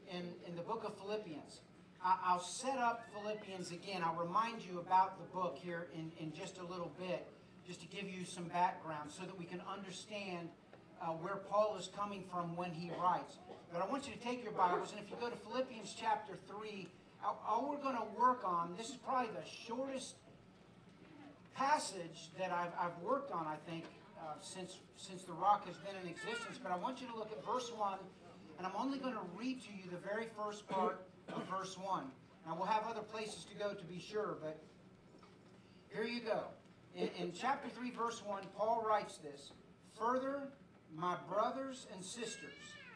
in the book of Philippians. I'll set up Philippians again. I'll remind you about the book here in just a little bit, just to give you some background so that we can understand where Paul is coming from when he writes. But I want you to take your Bibles, and if you go to Philippians chapter 3, all we're going to work on, this is probably the shortest passage that I've worked on, I think, since the rock has been in existence. But I want you to look at verse 1, and I'm only going to read to you the very first part of verse 1. Now, we'll have other places to go to be sure, but here you go. In chapter 3, verse 1, Paul writes this: "Further, my brothers and sisters,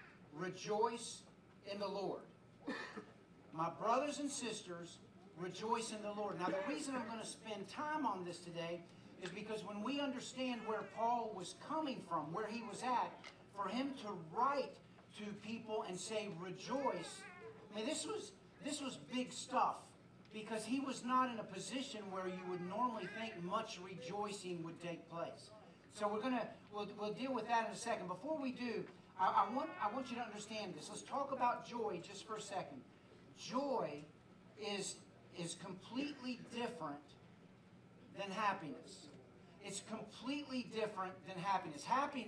rejoice in the Lord." My brothers and sisters, rejoice in the Lord. Now, the reason I'm going to spend time on this today is because when we understand where Paul was coming from, where he was at, for him to write to people and say, rejoice, I mean, this was big stuff, because he was not in a position where you would normally think much rejoicing would take place. So we'll deal with that in a second. Before we do, I want you to understand this. Let's talk about joy just for a second. Joy is completely different than happiness. It's completely different than happiness.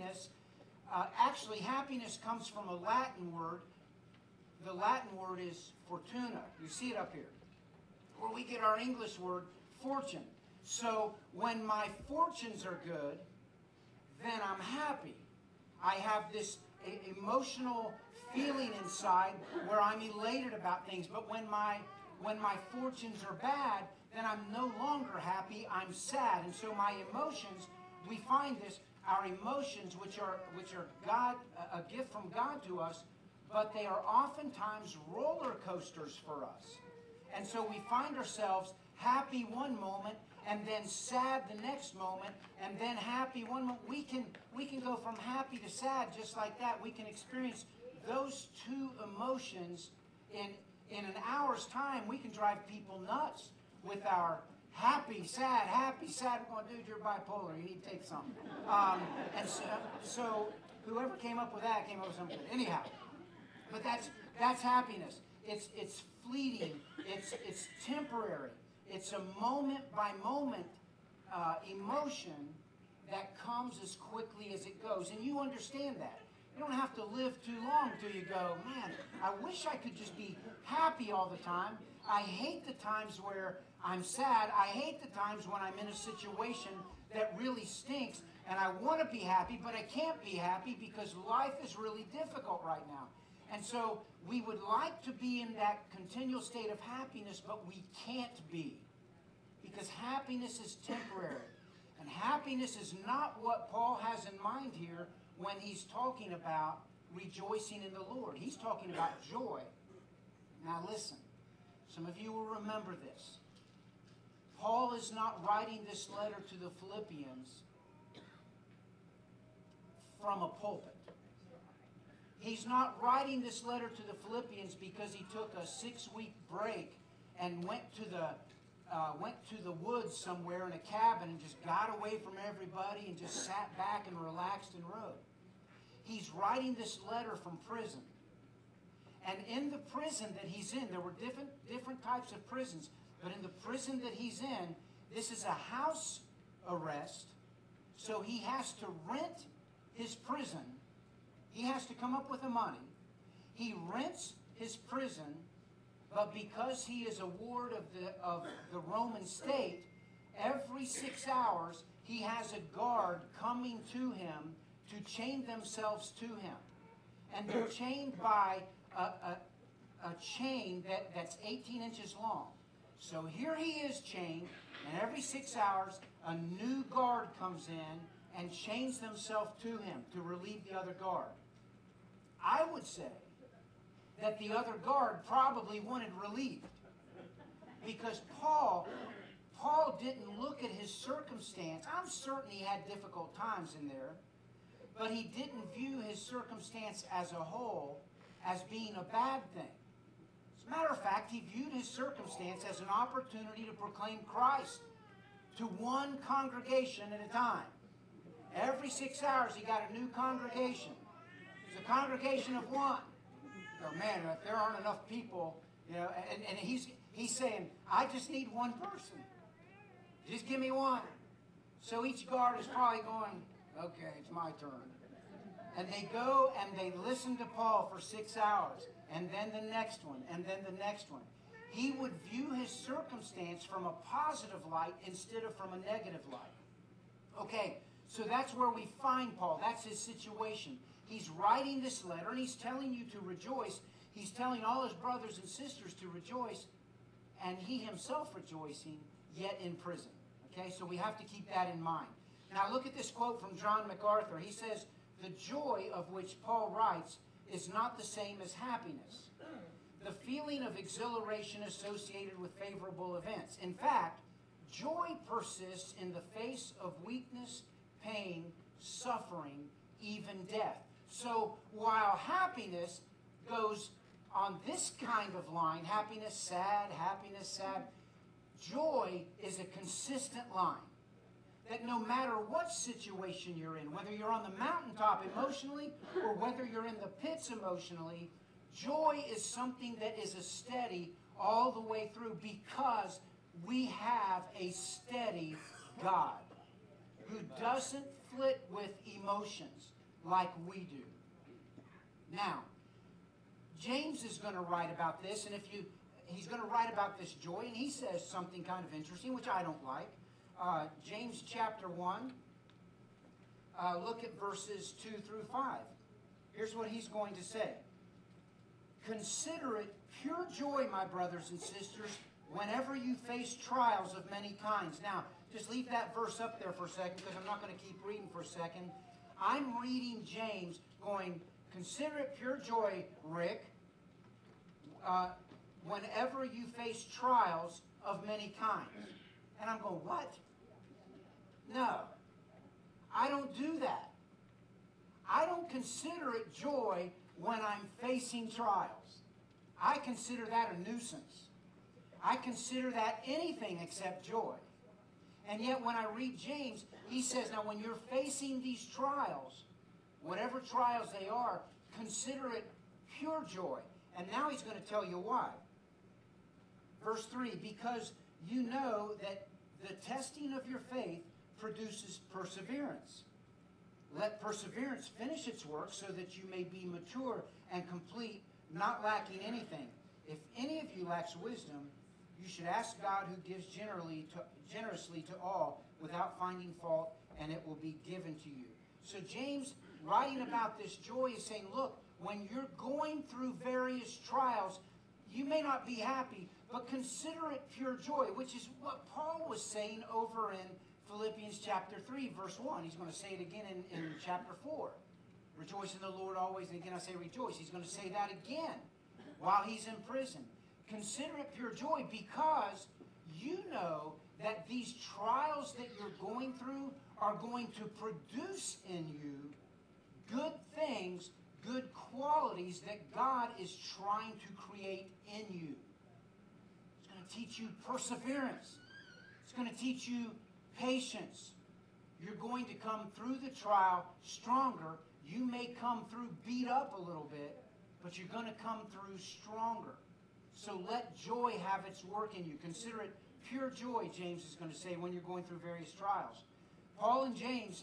Actually, happiness comes from a Latin word. The Latin word is fortuna. You see it up here, where we get our English word fortune. So when my fortunes are good, then I'm happy. I have this emotional feeling inside where I'm elated about things. But when my fortunes are bad, then I'm no longer happy. I'm sad. And so my emotions, we find this, our emotions, which are God, a gift from God to us, but they are oftentimes roller coasters for us. And so we find ourselves happy one moment, and then sad the next moment, and then happy one moment. We can go from happy to sad just like that. We can experience those two emotions in an hour's time. We can drive people nuts with our happy, sad, happy, sad. We're going, dude, you're bipolar. You need to take something. And so whoever came up with that came up with something. Anyhow, but that's happiness. It's fleeting. It's temporary. It's a moment-by-moment emotion that comes as quickly as it goes. And you understand that. You don't have to live too long till you go, man, I wish I could just be happy all the time. I hate the times where I'm sad. I hate the times when I'm in a situation that really stinks, and I want to be happy, but I can't be happy because life is really difficult right now. And so we would like to be in that continual state of happiness, but we can't be, because happiness is temporary. And happiness is not what Paul has in mind here when he's talking about rejoicing in the Lord. He's talking about joy. Now listen, some of you will remember this. Paul is not writing this letter to the Philippians from a pulpit. He's not writing this letter to the Philippians because he took a 6-week break and went to the woods somewhere in a cabin and just got away from everybody and just sat back and relaxed and wrote. He's writing this letter from prison. And in the prison that he's in, there were different types of prisons, but in the prison that he's in, this is a house arrest, so he has to rent his prison. He has to come up with the money. He rents his prison, but because he is a ward of the Roman state, every 6 hours he has a guard coming to him to chain themselves to him. And they're chained by a chain that's 18 inches long. So here he is chained, and every 6 hours a new guard comes in and chains themselves to him to relieve the other guard. I would say that the other guard probably wanted relieved, because Paul didn't look at his circumstance. I'm certain he had difficult times in there, but he didn't view his circumstance as a whole as being a bad thing. As a matter of fact, he viewed his circumstance as an opportunity to proclaim Christ to one congregation at a time. Every 6 hours he got a new congregation. It was a congregation of one. go, man, if there aren't enough people, you know, and he's saying, I just need one person. Just give me one. So each guard is probably going, okay, it's my turn. And they go and they listen to Paul for 6 hours, and then the next one, and then the next one. He would view his circumstance from a positive light instead of from a negative light. Okay, so that's where we find Paul. That's his situation. He's writing this letter, and he's telling you to rejoice. He's telling all his brothers and sisters to rejoice, and he himself rejoicing, yet in prison. Okay, so we have to keep that in mind. Now look at this quote from John MacArthur. He says, the joy of which Paul writes is not the same as happiness, the feeling of exhilaration associated with favorable events. In fact, joy persists in the face of weakness, pain, suffering, even death. So while happiness goes on this kind of line, happiness, sad, joy is a consistent line. That no matter what situation you're in, whether you're on the mountaintop emotionally or whether you're in the pits emotionally, joy is something that is a steady all the way through, because we have a steady God who doesn't flit with emotions like we do. Now, James is going to write about this, and he's going to write about this joy, and he says something kind of interesting, which I don't like. James chapter 1, look at verses 2 through 5. Here's what he's going to say. Consider it pure joy, my brothers and sisters, whenever you face trials of many kinds. Now, just leave that verse up there for a second, because I'm not going to keep reading for a second. I'm reading James going, consider it pure joy, Rick, whenever you face trials of many kinds. And I'm going, what? No, I don't do that. I don't consider it joy when I'm facing trials. I consider that a nuisance. I consider that anything except joy. And yet when I read James, he says, now when you're facing these trials, whatever trials they are, consider it pure joy. And now he's going to tell you why. Verse 3, because you know that the testing of your faith produces perseverance. Let perseverance finish its work so that you may be mature and complete, not lacking anything. If any of you lacks wisdom, you should ask God, who gives generously to all without finding fault, and it will be given to you. So James, writing about this joy, is saying, look, when you're going through various trials, you may not be happy, but consider it pure joy, which is what Paul was saying over in Philippians chapter 3, verse 1. He's going to say it again in chapter 4. Rejoice in the Lord always. And again I say rejoice. He's going to say that again while he's in prison. Consider it pure joy, because you know that these trials that you're going through are going to produce in you good things, good qualities that God is trying to create in you. It's going to teach you perseverance. It's going to teach you patience. You're going to come through the trial stronger. You may come through beat up a little bit, but you're going to come through stronger. So let joy have its work in you. Consider it pure joy, James is going to say, when you're going through various trials. Paul and James,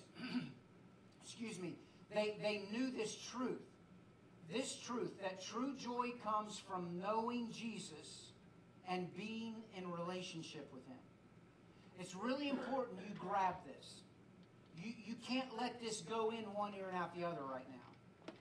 excuse me, they knew this truth. This truth, that true joy comes from knowing Jesus and being in relationship with Him. It's really important you grab this. You can't let this go in one ear and out the other right now.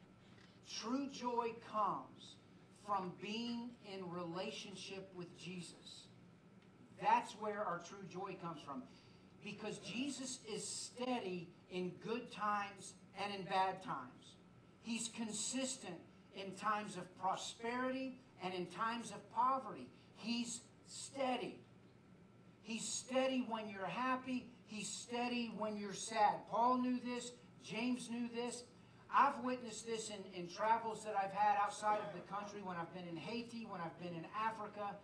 True joy comes from being in relationship with Jesus. That's where our true joy comes from. Because Jesus is steady in good times and in bad times. He's consistent in times of prosperity and in times of poverty. He's steady. He's steady when you're happy. He's steady when you're sad. Paul knew this. James knew this. I've witnessed this in travels that I've had outside of the country, when I've been in Haiti, when I've been in Africa.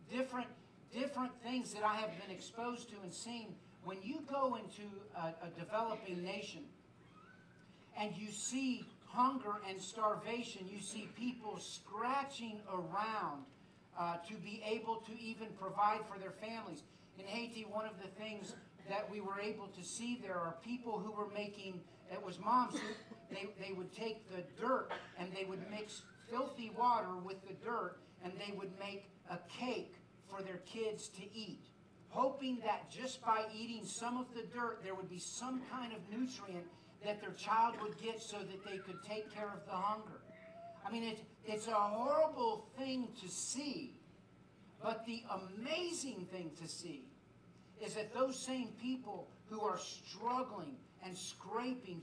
Different things that I have been exposed to and seen. When you go into a developing nation and you see hunger and starvation. You see people scratching around to be able to even provide for their families. In Haiti, one of the things that we were able to see there are people who were making, it was moms, they would take the dirt and they would mix filthy water with the dirt and they would make a cake for their kids to eat, hoping that just by eating some of the dirt there would be some kind of nutrient that their child would get so that they could take care of the hunger. I mean, it's a horrible thing to see, but the amazing thing to see is that those same people who are struggling and scraping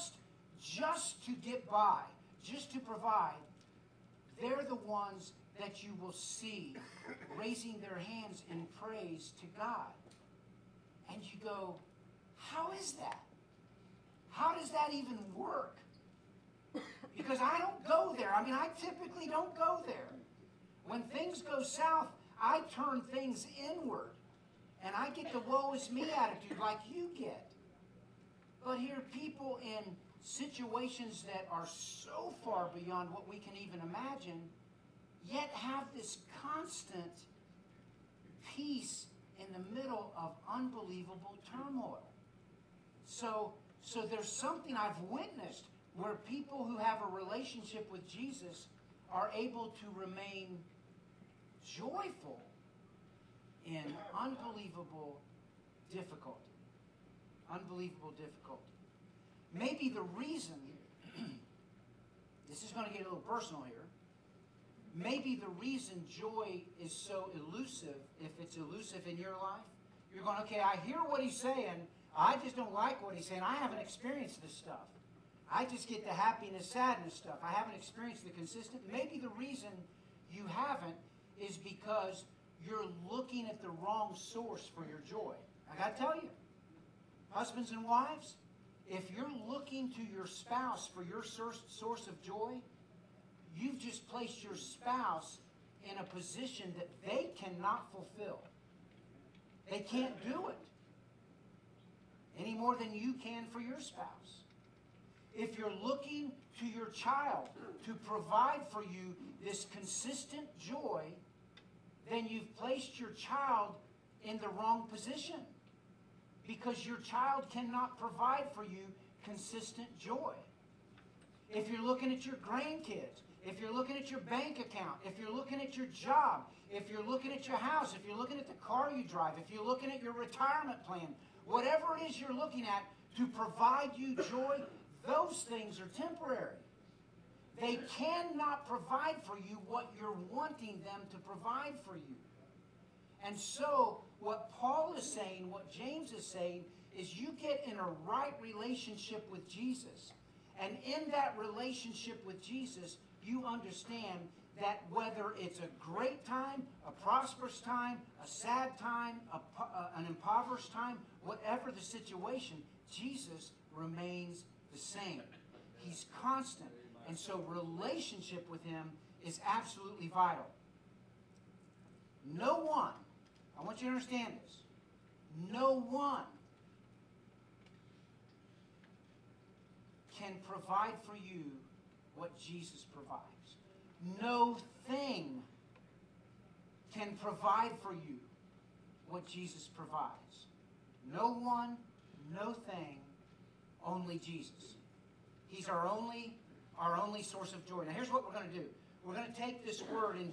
just to get by, just to provide, they're the ones that you will see raising their hands in praise to God. And you go, how is that? How does that even work? Because I don't go there. I mean, I typically don't go there. When things go south, I turn things inward. And I get the woe is me attitude like you get. But here people in situations that are so far beyond what we can even imagine, yet have this constant peace in the middle of unbelievable turmoil. So there's something I've witnessed where people who have a relationship with Jesus are able to remain joyful in unbelievable difficulty. Unbelievable difficulty. Maybe the reason, this is going to get a little personal here, maybe the reason joy is so elusive, if it's elusive in your life, you're going, okay, I hear what he's saying, I just don't like what he's saying, I haven't experienced this stuff. I just get the happiness, sadness stuff. I haven't experienced the consistent. Maybe the reason you haven't is because you're looking at the wrong source for your joy. I got to tell you, husbands and wives, if you're looking to your spouse for your source of joy, you've just placed your spouse in a position that they cannot fulfill. They can't do it any more than you can for your spouse. If you're looking to your child to provide for you this consistent joy, then you've placed your child in the wrong position, because your child cannot provide for you consistent joy. If you're looking at your grandkids, if you're looking at your bank account, if you're looking at your job, if you're looking at your house, if you're looking at the car you drive, if you're looking at your retirement plan, whatever it is you're looking at to provide you joy, those things are temporary. They cannot provide for you what you're wanting them to provide for you. And so, what Paul is saying, what James is saying, is you get in a right relationship with Jesus. And in that relationship with Jesus, you understand that whether it's a great time, a prosperous time, a sad time, an impoverished time, whatever the situation, Jesus remains the same. He's constant. And so relationship with him is absolutely vital. No one, I want you to understand this, no one can provide for you what Jesus provides. No thing can provide for you what Jesus provides. No one, no thing, only Jesus. He's our only source of joy. Now here's what we're going to do. We're going to take this word in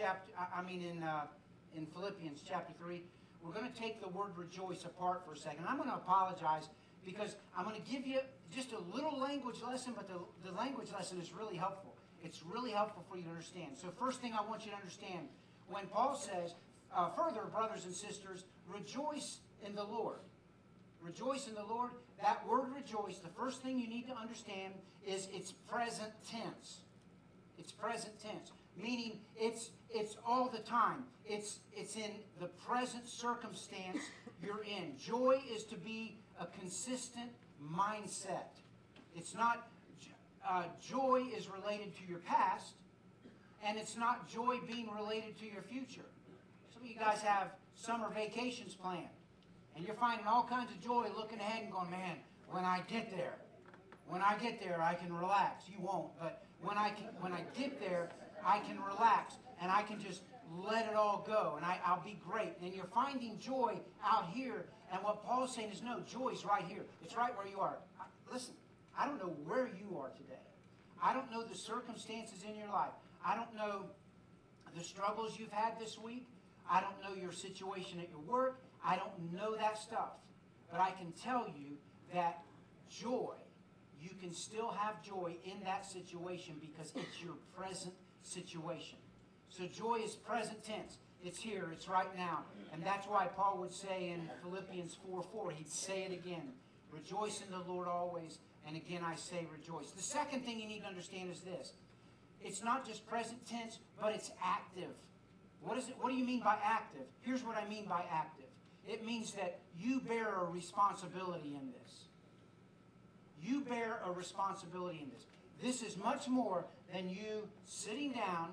in Philippians chapter 3. We're going to take the word rejoice apart for a second. I'm going to apologize because I'm going to give you just a little language lesson, but the language lesson is really helpful. It's really helpful for you to understand. So first thing I want you to understand, when Paul says, further, brothers and sisters, rejoice in the Lord. Rejoice in the Lord. That word rejoice, the first thing you need to understand is it's present tense. It's present tense, meaning it's all the time. It's in the present circumstance you're in. Joy is to be a consistent mindset. It's not, joy is related to your past, and it's not joy being related to your future. Some of you guys have summer vacations planned, and you're finding all kinds of joy looking ahead and going, man, when I get there, When I get there, I can relax. You won't, but when I get there, I can relax and I can just let it all go, and I'll be great. And you're finding joy out here, and what Paul's saying is, no, joy's right here. It's right where you are. Listen, I don't know where you are today. I don't know the circumstances in your life. I don't know the struggles you've had this week. I don't know your situation at your work. I don't know that stuff. But I can tell you that joy, you can still have joy in that situation because it's your present situation. So joy is present tense. It's here. It's right now. And that's why Paul would say in Philippians 4:4, he'd say it again. Rejoice in the Lord always. And again, I say rejoice. The second thing you need to understand is this. It's not just present tense, but it's active. What is it? What do you mean by active? Here's what I mean by active. It means that you bear a responsibility in this. You bear a responsibility in this. This is much more than you sitting down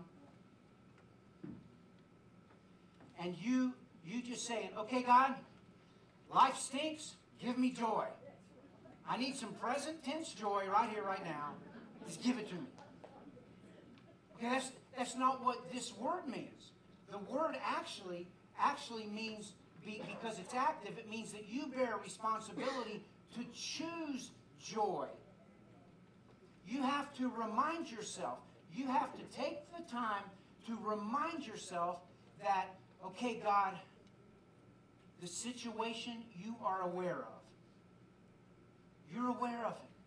and you just saying, okay, God, life stinks. Give me joy. I need some present tense joy right here, right now. Just give it to me. Okay, that's not what this word means. The word actually means, because it's active, it means that you bear a responsibility to choose joy. You have to remind yourself. You have to take the time to remind yourself that, okay, God, the situation you are aware of. You're aware of it.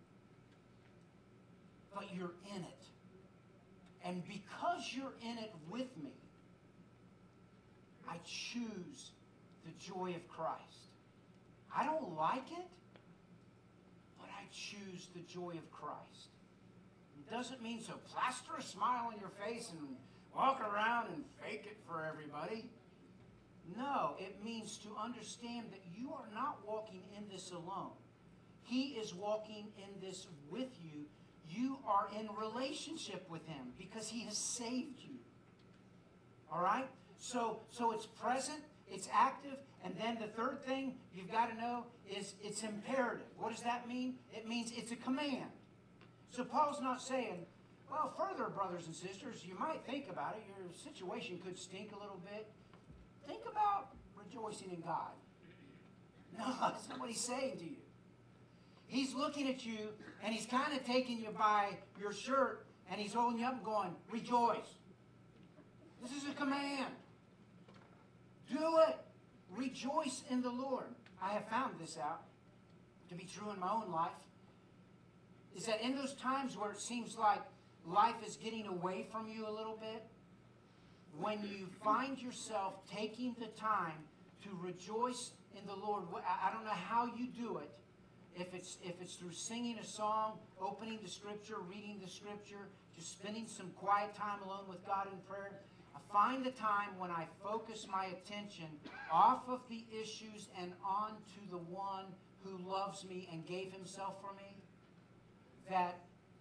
But you're in it. And because you're in it with me, I choose the joy of Christ. I don't like it, but I choose the joy of Christ. It doesn't mean so plaster a smile on your face and walk around and fake it for everybody. No, it means to understand that you are not walking in this alone. He is walking in this with you. You are in relationship with Him because He has saved you. All right? So it's present, it's active, and then the third thing you've got to know is it's imperative. What does that mean? It means it's a command. So Paul's not saying, well, further, brothers and sisters, you might think about it. Your situation could stink a little bit. Think about rejoicing in God. No, that's not what he's saying to you. He's looking at you, and he's kind of taking you by your shirt, and he's holding you up and going, rejoice. This is a command. Do it. Rejoice in the Lord. I have found this out to be true in my own life, is that in those times where it seems like life is getting away from you a little bit, when you find yourself taking the time to rejoice in the Lord, I don't know how you do it, if it's through singing a song, opening the Scripture, reading the Scripture, just spending some quiet time alone with God in prayer. I find the time when I focus my attention off of the issues and on to the one who loves me and gave Himself for me, that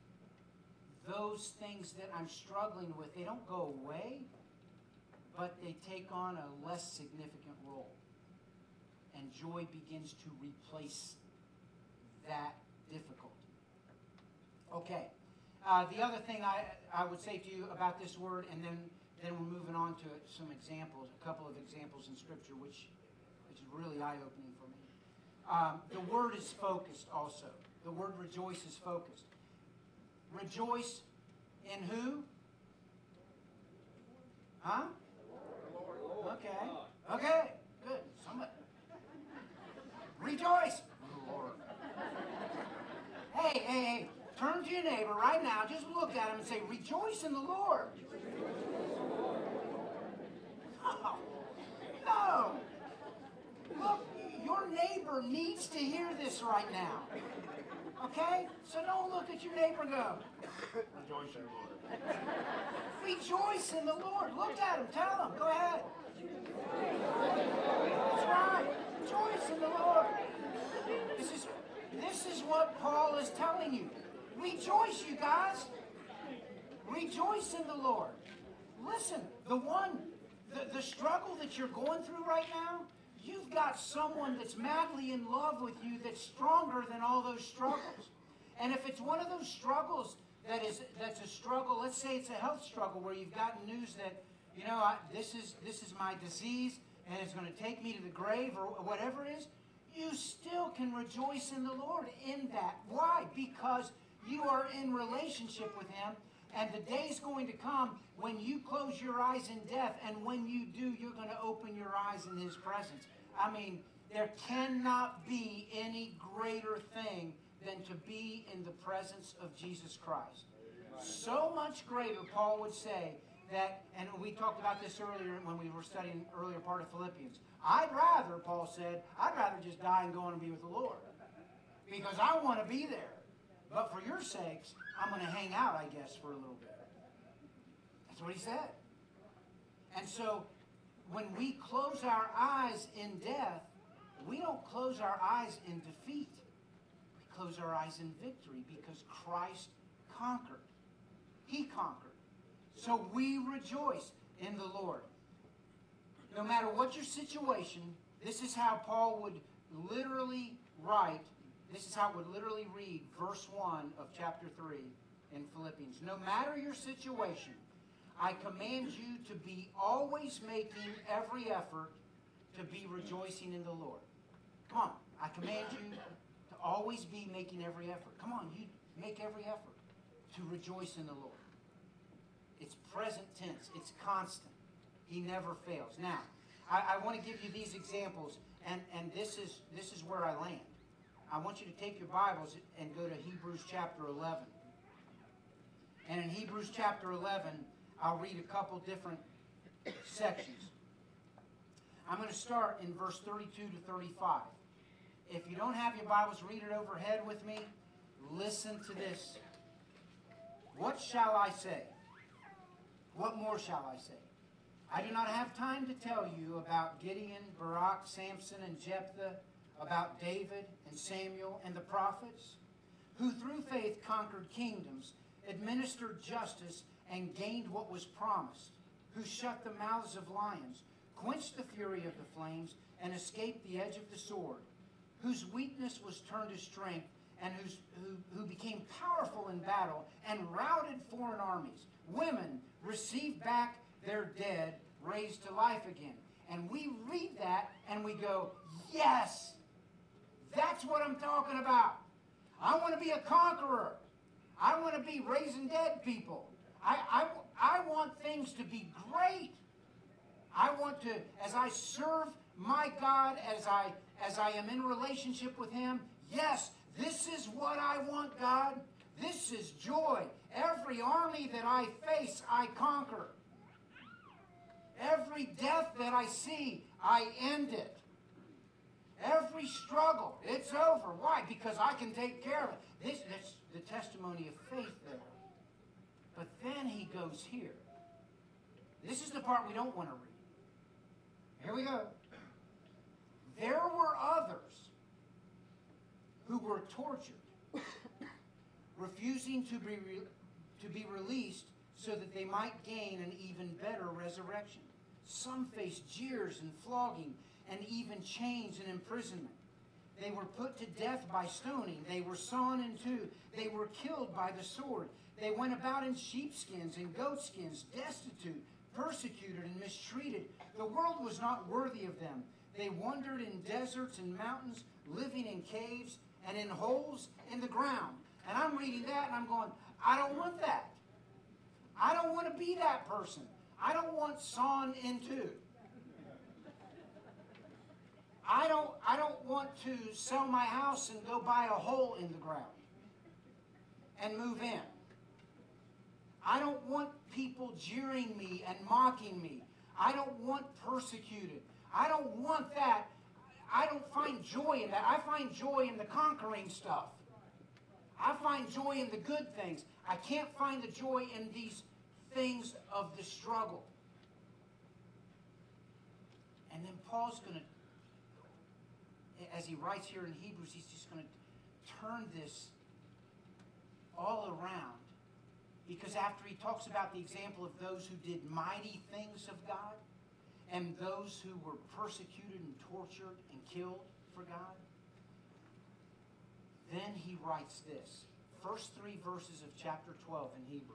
those things that I'm struggling with, they don't go away, but they take on a less significant role. And joy begins to replace that difficulty. Okay. The other thing I would say to you about this word, and then we're moving on to some examples, a couple of examples in Scripture, which is really eye-opening for me. The word is focused also. The word rejoice is focused. Rejoice in who? Huh? Okay. Okay. Good. Somebody. Rejoice. Lord. Hey. Turn to your neighbor right now. Just look at him and say, rejoice in the Lord. No. Look, your neighbor needs to hear this right now. Okay? So don't look at your neighbor and go, rejoice in the Lord. Rejoice in the Lord. Look at him. Tell him. Go ahead. That's right. Rejoice in the Lord. This is what Paul is telling you. Rejoice, you guys. Rejoice in the Lord. Listen, the struggle that you're going through right now, you've got someone that's madly in love with you that's stronger than all those struggles. And if it's one of those struggles that's a struggle, let's say it's a health struggle where you've gotten news that, this is my disease and it's going to take me to the grave or whatever it is, you still can rejoice in the Lord in that. Why? Because you are in relationship with Him, and the day's going to come when you close your eyes in death, and when you do, you're going to open your eyes in His presence. I mean, there cannot be any greater thing than to be in the presence of Jesus Christ. So much greater, Paul would say, that, and we talked about this earlier when we were studying the earlier part of Philippians. Paul said, I'd rather just die and go on and be with the Lord. Because I want to be there. But for your sakes, I'm going to hang out, I guess, for a little bit. That's what he said. And so, when we close our eyes in death, we don't close our eyes in defeat. We close our eyes in victory because Christ conquered. He conquered. So we rejoice in the Lord. No matter what your situation, this is how Paul would literally write, this is how it would literally read verse 1 of chapter 3 in Philippians. No matter your situation, I command you to be always making every effort to be rejoicing in the Lord. Come on, I command you to always be making every effort. Come on, you make every effort to rejoice in the Lord. It's present tense. It's constant. He never fails. Now, I want to give you these examples, and this is where I land. I want you to take your Bibles and go to Hebrews chapter 11. And in Hebrews chapter 11, I'll read a couple different sections. I'm going to start in verse 32 to 35. If you don't have your Bibles, read it overhead with me. Listen to this. What shall I say? What more shall I say? I do not have time to tell you about Gideon, Barak, Samson, and Jephthah, about David and Samuel and the prophets, who through faith conquered kingdoms, administered justice, and gained what was promised, who shut the mouths of lions, quenched the fury of the flames, and escaped the edge of the sword, whose weakness was turned to strength, and who became powerful in battle and routed foreign armies. Women received back their dead, raised to life again. And we read that and we go, yes, that's what I'm talking about. I want to be a conqueror. I want to be raising dead people. I want things to be great. I want to, as I serve my God, as I am in relationship with Him, yes, this is what I want, God. This is joy. Every army that I face, I conquer. Every death that I see, I end it. Every struggle, it's over. Why? Because I can take care of it. That's the testimony of faith there. But then he goes here. This is the part we don't want to read. Here we go. There were others who were tortured, refusing to be released so that they might gain an even better resurrection. Some faced jeers and flogging and even chains and imprisonment. They were put to death by stoning. They were sawn in two. They were killed by the sword. They went about in sheepskins and goatskins, destitute, persecuted, and mistreated. The world was not worthy of them. They wandered in deserts and mountains, living in caves and in holes in the ground. And I'm reading that and I'm going, I don't want that. I don't want to be that person. I don't want sawn in two. I don't want to sell my house and go buy a hole in the ground and move in. I don't want people jeering me and mocking me. I don't want persecuted. I don't want that. I don't find joy in that. I find joy in the conquering stuff. I find joy in the good things. I can't find the joy in these things of the struggle. And then Paul's going to, as he writes here in Hebrews, he's just going to turn this all around. Because after he talks about the example of those who did mighty things of God, and those who were persecuted and tortured and killed for God, then he writes this. first 3 verses of chapter 12 in Hebrews.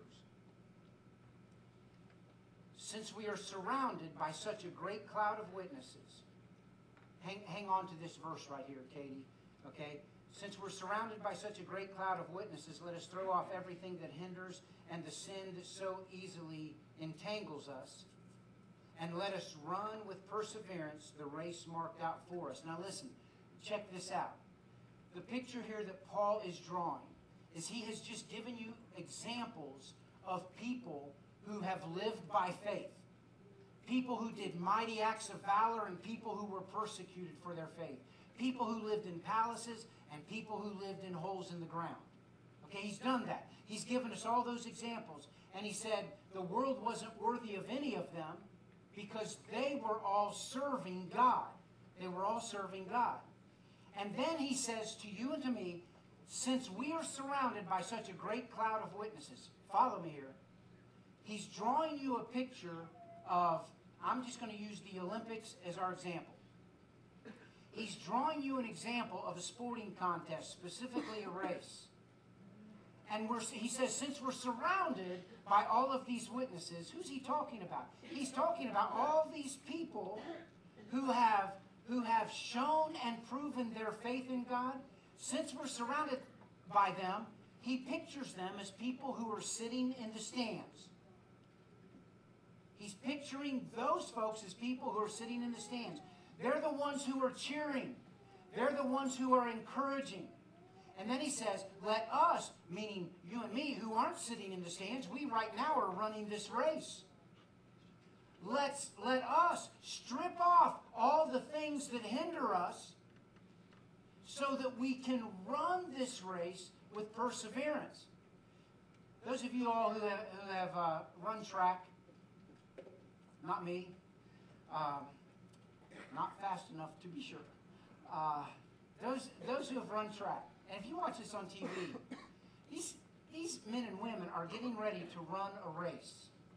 Since we are surrounded by such a great cloud of witnesses, hang on to this verse right here, Katie, okay? Since we're surrounded by such a great cloud of witnesses, let us throw off everything that hinders and the sin that so easily entangles us, and let us run with perseverance the race marked out for us. Now listen, check this out. The picture here that Paul is drawing is he has just given you examples of people who have lived by faith. People who did mighty acts of valor and people who were persecuted for their faith. People who lived in palaces and people who lived in holes in the ground. Okay, he's done that. He's given us all those examples. And he said the world wasn't worthy of any of them because they were all serving God. They were all serving God. And then he says to you and to me, since we are surrounded by such a great cloud of witnesses, follow me here, he's drawing you a picture of, I'm just going to use the Olympics as our example. He's drawing you an example of a sporting contest, specifically a race. And he says, since we're surrounded by all of these witnesses, who's he talking about? He's talking about all these people who have shown and proven their faith in God. Since we're surrounded by them, he pictures them as people who are sitting in the stands. He's picturing those folks as people who are sitting in the stands. They're the ones who are cheering. They're the ones who are encouraging. And then he says, let us, meaning you and me who aren't sitting in the stands, we right now are running this race. Let us strip off all the things that hinder us so that we can run this race with perseverance. Those of you all who have run track, not me, not fast enough to be sure. Those who have run track, and if you watch this on TV, these men and women are getting ready to run a race.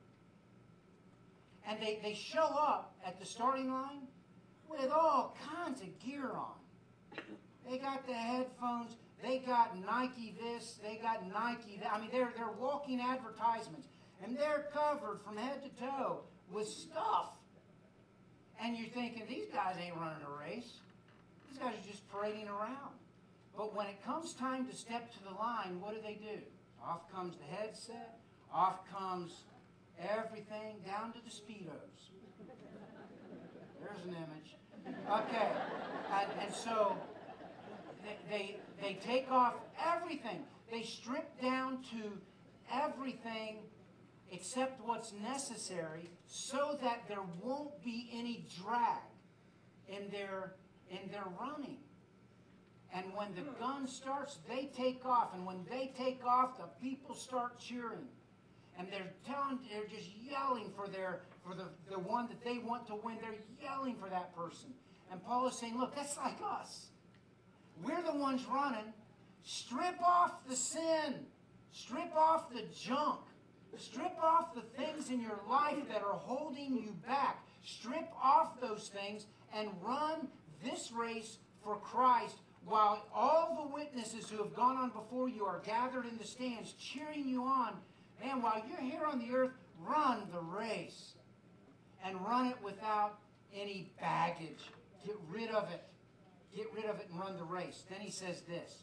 And they show up at the starting line with all kinds of gear on. They got the headphones, they got Nike this, they got Nike that. I mean, they're walking advertisements. And they're covered from head to toe with stuff. And you're thinking, these guys ain't running a race. These guys are just parading around. But when it comes time to step to the line, what do? Off comes the headset. Off comes everything down to the Speedos. There's an image. Okay. And so they take off everything. They strip down to everything except what's necessary so that there won't be any drag in their running. And when the gun starts, they take off. And when they take off, the people start cheering. And they're just yelling for the one that they want to win. They're yelling for that person. And Paul is saying, look, that's like us. We're the ones running. Strip off the sin. Strip off the junk. Strip off the things in your life that are holding you back. Strip off those things and run this race for Christ while all the witnesses who have gone on before you are gathered in the stands cheering you on. Man, while you're here on the earth, run the race. And run it without any baggage. Get rid of it. Get rid of it and run the race. Then he says this.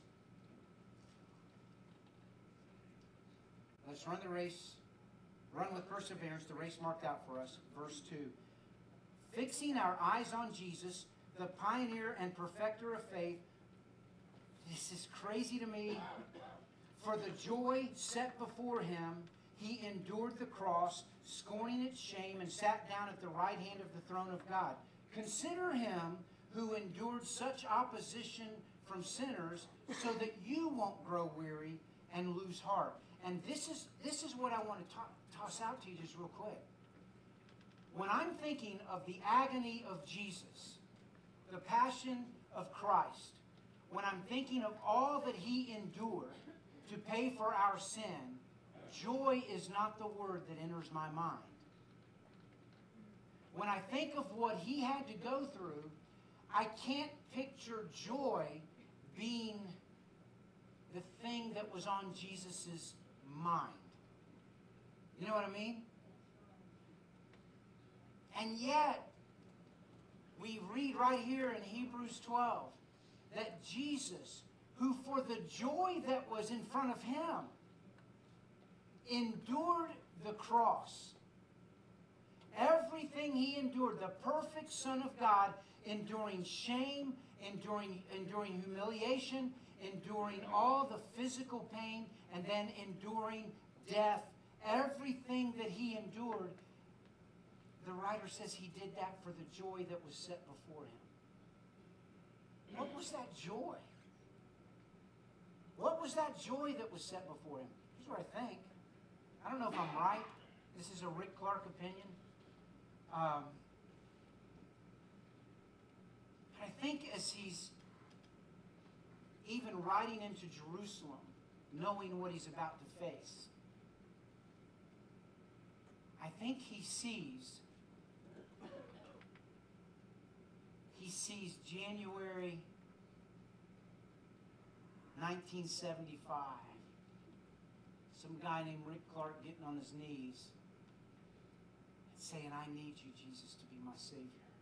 Let's run the race. Run with perseverance the race marked out for us. Verse 2. Fixing our eyes on Jesus, the pioneer and perfecter of faith. This is crazy to me. For the joy set before him, he endured the cross, scorning its shame, and sat down at the right hand of the throne of God. Consider him who endured such opposition from sinners so that you won't grow weary and lose heart. And this is what I want to toss out to you just real quick. When I'm thinking of the agony of Jesus, the passion of Christ, when I'm thinking of all that he endured to pay for our sin, joy is not the word that enters my mind. When I think of what he had to go through, I can't picture joy being the thing that was on Jesus' mind. You know what I mean? And yet, we read right here in Hebrews 12 that Jesus, who for the joy that was in front of him, endured the cross. Everything he endured, the perfect Son of God, enduring shame, enduring humiliation, enduring all the physical pain, and then enduring death. Everything that he endured, the writer says he did that for the joy that was set before him. What was that joy? What was that joy that was set before him? Here's what I think. I don't know if I'm right. This is a Rick Clark opinion. I think as he's even riding into Jerusalem, knowing what he's about to face, I think he sees January 1975. Some guy named Rick Clark getting on his knees and saying, I need you, Jesus, to be my Savior.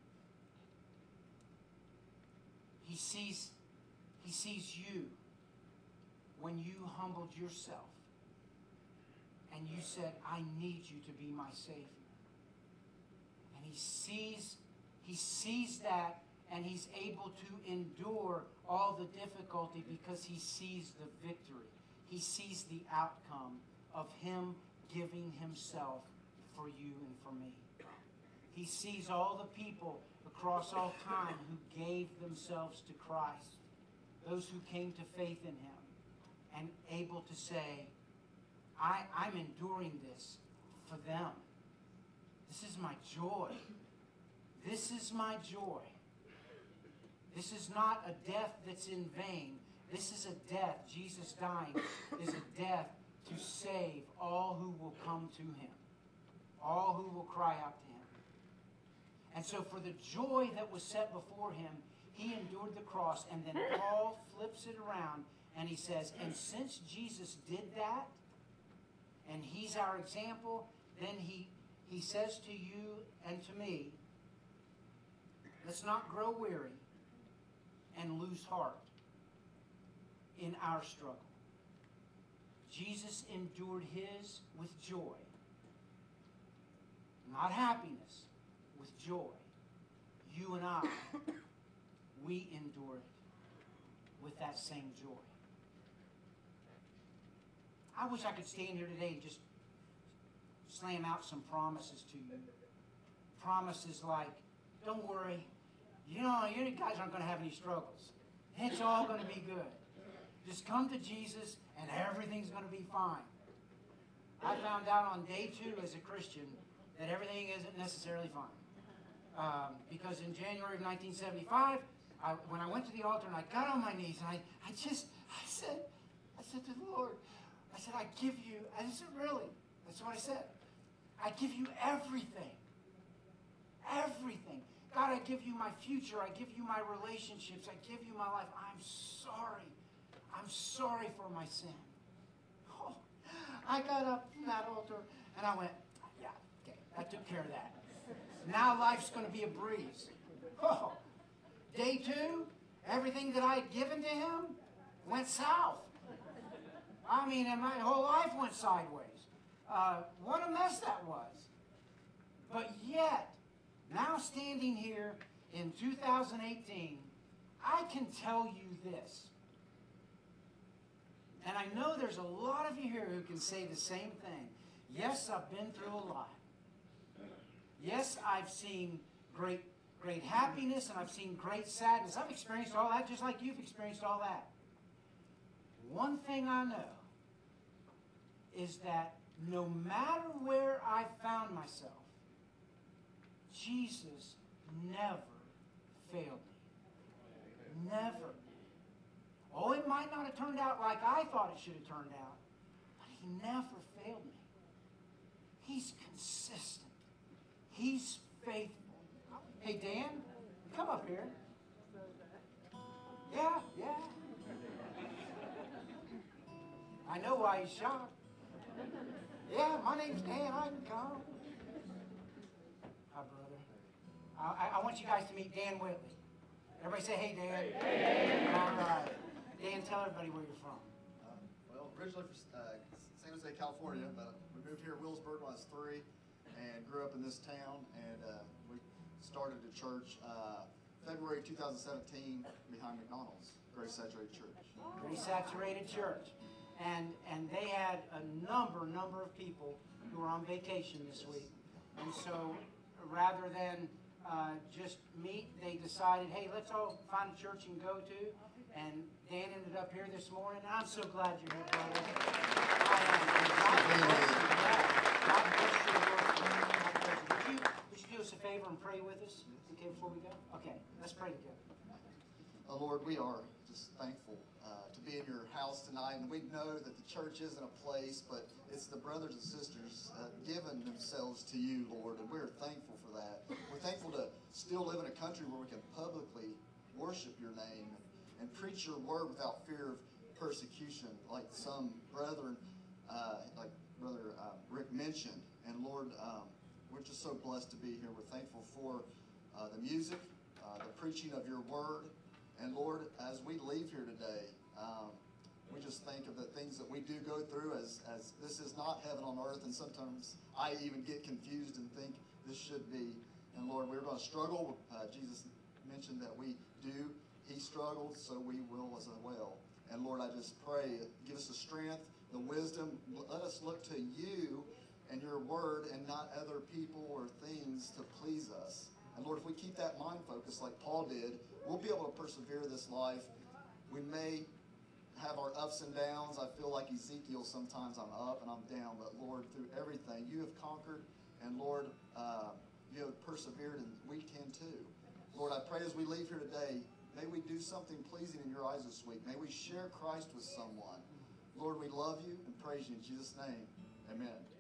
He sees you when you humbled yourself and you said, I need you to be my Savior. And he sees that, and he's able to endure all the difficulty because he sees the victory. He sees the outcome of him giving himself for you and for me. He sees all the people across all time who gave themselves to Christ, those who came to faith in him, and able to say, I'm enduring this for them. This is my joy. This is my joy. This is not a death that's in vain. This is a death, Jesus dying is a death to save all who will come to him, all who will cry out to him. And so for the joy that was set before him, he endured the cross. And then Paul flips it around and he says, and since Jesus did that, and he's our example, then he says to you and to me, let's not grow weary and lose heart in our struggle. Jesus endured his with joy. Not happiness, with joy. You and I, we endure it with that same joy. I wish I could stand here today and just slam out some promises to you. Promises like, don't worry, you guys aren't going to have any struggles. It's all going to be good. Just come to Jesus and everything's going to be fine. I found out on day 2 as a Christian that everything isn't necessarily fine. Because in January of 1975, when I went to the altar and I got on my knees and I said to the Lord, I said, I give you, I said, really, that's what I said. I give you everything. Everything. God, I give you my future. I give you my relationships. I give you my life. I'm sorry. I'm sorry for my sin. Oh, I got up from that altar and I went, yeah, okay, I took care of that. Now life's going to be a breeze. Oh, day 2, everything that I had given to him went south. I mean, and my whole life went sideways. What a mess that was. But yet, now standing here in 2018, I can tell you this. And I know there's a lot of you here who can say the same thing. Yes, I've been through a lot. Yes, I've seen great happiness and I've seen great sadness. I've experienced all that just like you've experienced all that. One thing I know is that no matter where I found myself, Jesus never failed me. Never. Oh, it might not have turned out like I thought it should have turned out, but he never failed me. He's consistent. He's faithful. Hey, Dan, come up here. Yeah. I know why he's shocked. Yeah, my name's Dan. I can come. Hi, brother. I want you guys to meet Dan Whitley. Everybody say, hey, Dan. Hey, Dan. All right. Dan, tell everybody where you're from. Well, originally from San Jose, California, but we moved here to Willisburg when I was 3 and grew up in this town. And we started a church February 2017 behind McDonald's, Grace Saturated Church. Grace Saturated Church. And they had a number of people who were on vacation this week. And so rather than just meet, they decided, hey, let's all find a church and go to. And Dan ended up here this morning. And I'm so glad you're here, brother. God bless you. Would you do us a favor and pray with us? Okay, before we go? Okay, let's pray together. Lord, we are just thankful to be in your house tonight, and we know that the church isn't a place, but it's the brothers and sisters giving themselves to you, Lord, and we're thankful for that. We're thankful to still live in a country where we can publicly worship your name and preach your word without fear of persecution, like some brethren, like Brother Rick mentioned. And Lord, we're just so blessed to be here. We're thankful for the music, the preaching of your word. And Lord, as we leave here today, we just think of the things that we do go through as this is not heaven on earth, and sometimes I even get confused and think this should be. And Lord, we're going to struggle. Jesus mentioned that we do. He struggled, so we will as well. And Lord, I just pray, give us the strength, the wisdom. Let us look to you and your word and not other people or things to please us. And Lord, if we keep that mind focused like Paul did, we'll be able to persevere this life. We may have our ups and downs. I feel like Ezekiel, sometimes I'm up and I'm down. But Lord, through everything, you have conquered. And Lord, you have persevered, and we can too. Lord, I pray as we leave here today, may we do something pleasing in your eyes this week. May we share Christ with someone. Lord, we love you and praise you in Jesus' name. Amen.